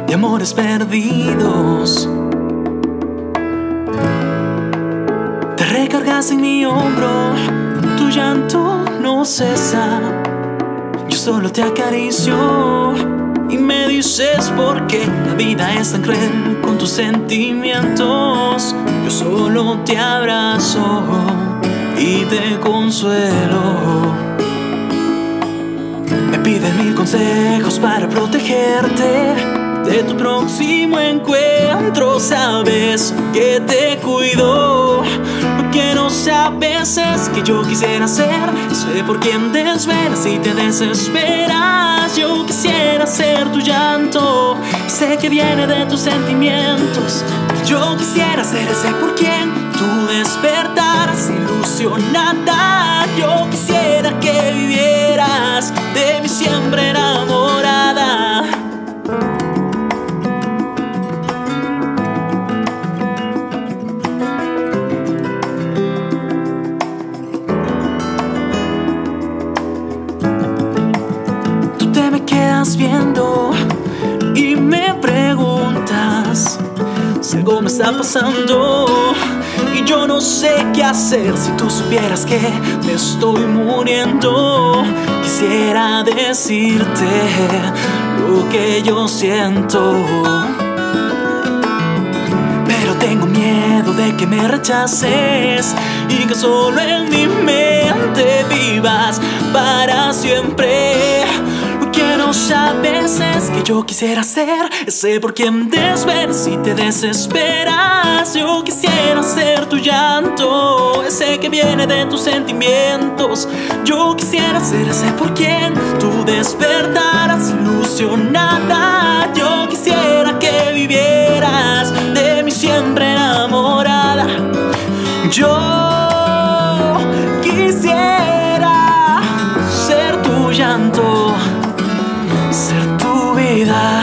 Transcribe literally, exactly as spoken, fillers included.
de amores perdidos. Te recargas en mi hombro, tu llanto no cesa. Yo solo te acaricio y me dices por qué la vida es tan cruel con tus sentimientos. Yo solo te abrazo y te consuelo. Me piden mil consejos para protegerte de tu próximo encuentro. Sabes que te cuido. Lo que no sabes es que yo quisiera ser. Sé por quién desvelas y te desesperas. Yo quisiera ser tu llanto. Sé que viene de tus sentimientos. Yo quisiera ser ese por quien tú despertaras ilusionada. Yo quisiera que vivieras de mí siempre enamorada. Tú te me quedas viendo y me preguntas si algo me está pasando y yo no sé qué hacer. Si tú supieras que me estoy muriendo, quisiera decirte lo que yo siento, pero tengo miedo de que me rechaces y que solo en mi mente vivas para siempre. Lo que no sabes es que yo quisiera ser ese por quien desvelas y te desesperas. Yo quisiera ser tu llanto, ese que viene de tus sentimientos. Yo quisiera ser ese por quien tú despertaras ilusionada. Yo quisiera que vivieras de mí siempre enamorada. Yo quisiera ser tu llanto, ser tu vida.